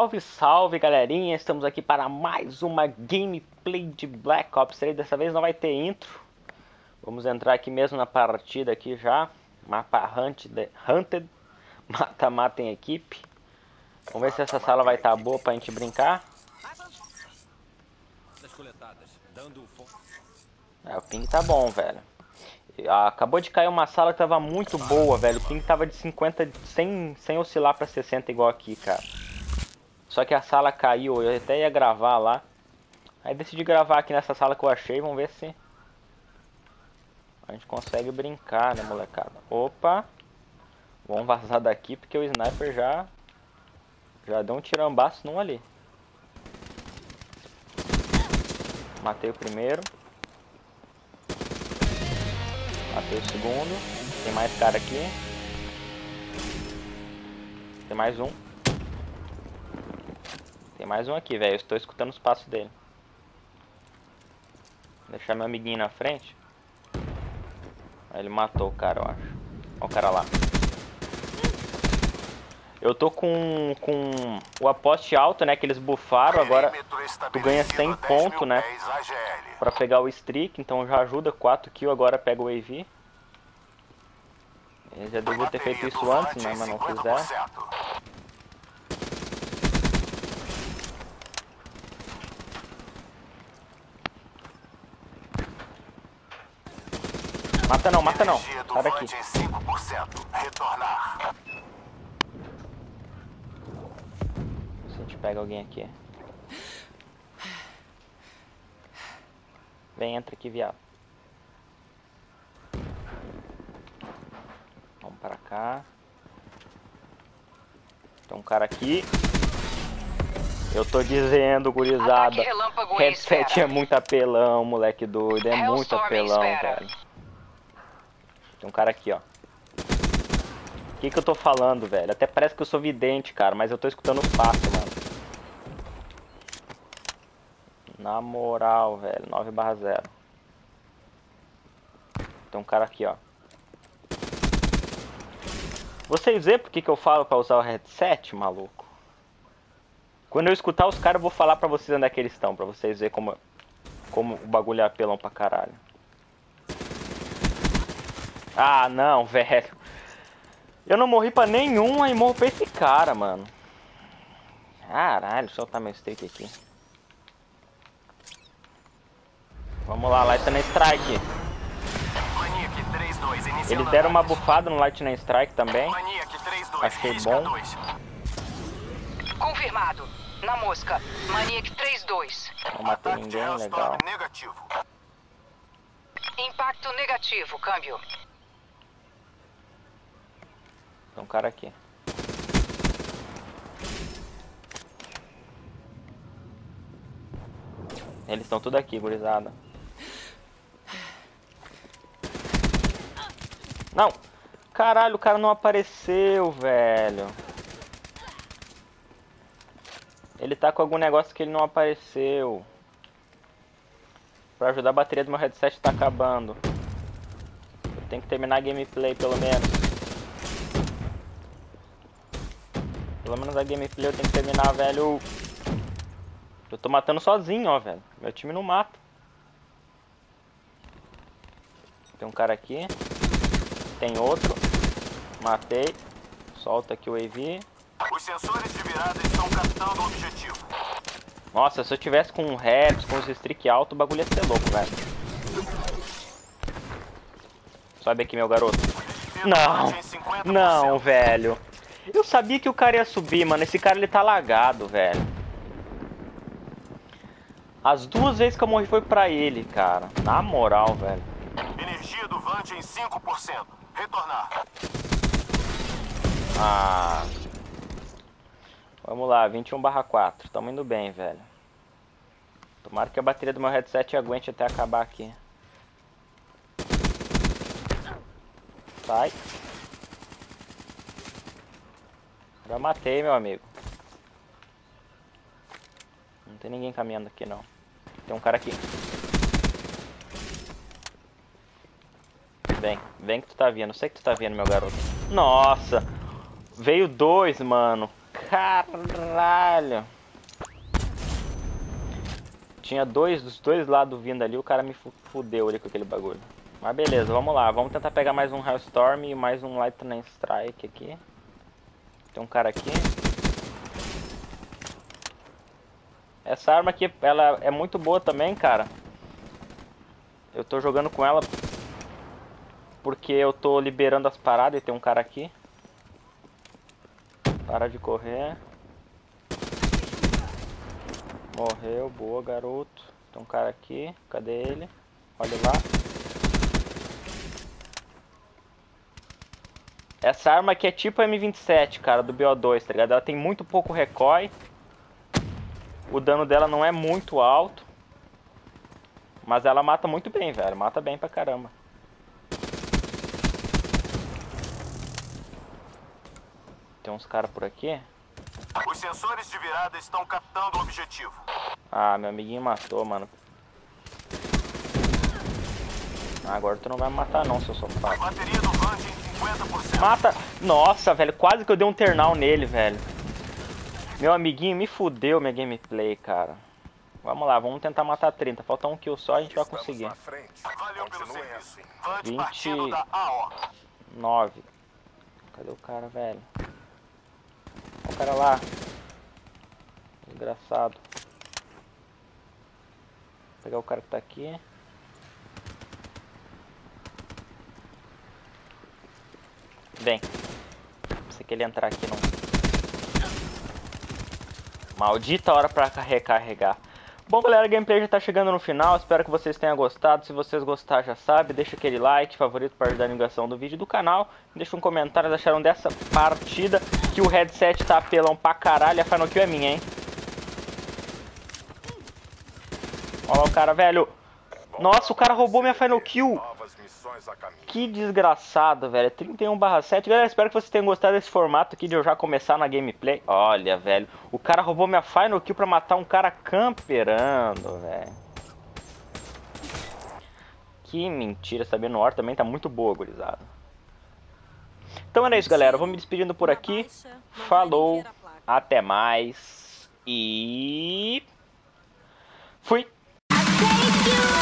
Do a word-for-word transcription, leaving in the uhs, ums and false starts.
Salve, salve galerinha, estamos aqui para mais uma gameplay de Black Ops três. Dessa vez não vai ter intro. Vamos entrar aqui mesmo na partida aqui já. Mapa Hunted, Hunted. Mata-mata em equipe. Vamos ver se essa sala vai estar boa pra gente brincar. É, o ping tá bom, velho. Acabou de cair uma sala que tava muito boa, velho. O ping tava de cinquenta, sem, sem oscilar pra sessenta igual aqui, cara. Só que a sala caiu, eu até ia gravar lá. Aí decidi gravar aqui nessa sala que eu achei, vamos ver se a gente consegue brincar, né, molecada. Opa! Vamos vazar daqui porque o sniper já já deu um tirambaço num ali. Matei o primeiro. Matei o segundo. Tem mais cara aqui. Tem mais um. Tem mais um aqui, velho. Eu estou escutando os passos dele. Vou deixar meu amiguinho na frente. Aí ele matou o cara, eu acho. Olha o cara lá. Eu tô com, com o aposte alto, né? Que eles bufaram. Agora tu ganha cem pontos, né? Pra pegar o streak. Então já ajuda. quatro kills. Agora pega o A V. Eu já devia ter feito isso antes, né? Mas não fizer. Mata não, mata não. Sai daqui. Se a gente pega alguém aqui. Vem, entra aqui, viado. Vamos pra cá. Tem um cara aqui. Eu tô dizendo, gurizada. Headset é muito apelão, moleque doido. É muito apelão, velho. Tem um cara aqui, ó. O que que eu tô falando, velho? Até parece que eu sou vidente, cara. Mas eu tô escutando os passos, mano. Na moral, velho. nove barra zero. Tem um cara aqui, ó. Vocês vê por que que eu falo pra usar o headset, maluco? Quando eu escutar os caras, eu vou falar pra vocês onde é que eles estão. Pra vocês verem como, como o bagulho é apelão pra caralho. Ah, não, velho. Eu não morri pra nenhum, aí morro pra esse cara, mano. Caralho, soltar meu stick aqui. Vamos lá, Lightning Strike. Eles deram uma bufada no Lightning Strike também. Achei bom. Confirmado. Na mosca. Maniac três dois. Não matei ninguém, legal. Impacto negativo, câmbio. Tem um cara aqui. Eles estão tudo aqui, gurizada. Não! Caralho, o cara não apareceu, velho. Ele tá com algum negócio que ele não apareceu. Pra ajudar, a bateria do meu headset tá acabando. Eu tenho que terminar a gameplay, pelo menos. Pelo menos a gameplay eu tenho que terminar, velho. Eu tô matando sozinho, ó, velho. Meu time não mata. Tem um cara aqui. Tem outro. Matei. Solta aqui o A V. Os sensores de virada estão captando o objetivo. Nossa, se eu tivesse com um hertz, com os streak alto, o bagulho ia ser louco, velho. Sobe aqui, meu garoto. Não, não, velho. Eu sabia que o cara ia subir, mano. Esse cara, ele tá lagado, velho. As duas vezes que eu morri foi pra ele, cara. Na moral, velho. Energia do Vant em cinco por cento. Retornar. Ah. Vamos lá, vinte e um barra quatro. Tamo indo bem, velho. Tomara que a bateria do meu headset aguente até acabar aqui. Sai. Já matei, meu amigo. Não tem ninguém caminhando aqui, não. Tem um cara aqui. Vem, vem que tu tá vindo. Eu sei que tu tá vindo, meu garoto. Nossa! Veio dois, mano. Caralho. Tinha dois dos dois lados vindo ali, o cara me fudeu ali com aquele bagulho. Mas beleza, vamos lá. Vamos tentar pegar mais um Hailstorm e mais um Lightning Strike aqui. Tem um cara aqui. Essa arma aqui, ela é muito boa também, cara. Eu tô jogando com ela porque eu tô liberando as paradas e tem um cara aqui. Para de correr. Morreu, boa, garoto. Tem um cara aqui, cadê ele? Olha lá. Essa arma aqui é tipo M vinte e sete, cara, do B O dois, tá ligado? Ela tem muito pouco recoil. O dano dela não é muito alto. Mas ela mata muito bem, velho. Mata bem pra caramba. Tem uns caras por aqui. Os sensores de virada estão captando o objetivo. Ah, meu amiguinho matou, mano. Ah, agora tu não vai me matar não, seu sofá. Bateria do Vant em cinquenta por cento. Mata! Nossa, velho, quase que eu dei um ternal nele, velho. Meu amiguinho me fudeu minha gameplay, cara. Vamos lá, vamos tentar matar trinta. Falta um kill só, a gente vai conseguir. Valeu pelo serviço. Vant vinte partindo da A O. nove. Cadê o cara, velho? Olha o cara lá. Desgraçado. Vou pegar o cara que tá aqui. Vem. Pensei que ele ia entrar aqui, não. Maldita hora pra recarregar. Bom, galera, a gameplay já tá chegando no final. Espero que vocês tenham gostado. Se vocês gostaram, já sabe, deixa aquele like, favorito para ajudar a divulgação do vídeo do canal. Deixa um comentário, vocês acharam dessa partida, que o headset tá apelão pra caralho. A final kill é minha, hein. Olha lá o cara, velho. Nossa, o cara roubou minha final kill. Que desgraçado, velho. trinta e um barra sete. Galera, espero que vocês tenham gostado desse formato aqui de eu já começar na gameplay. Olha, velho. O cara roubou minha final kill pra matar um cara camperando, velho. Que mentira. Essa B no War também tá muito boa, gurizada. Então era isso, galera. Eu vou me despedindo por aqui. Falou. Até mais. E... fui.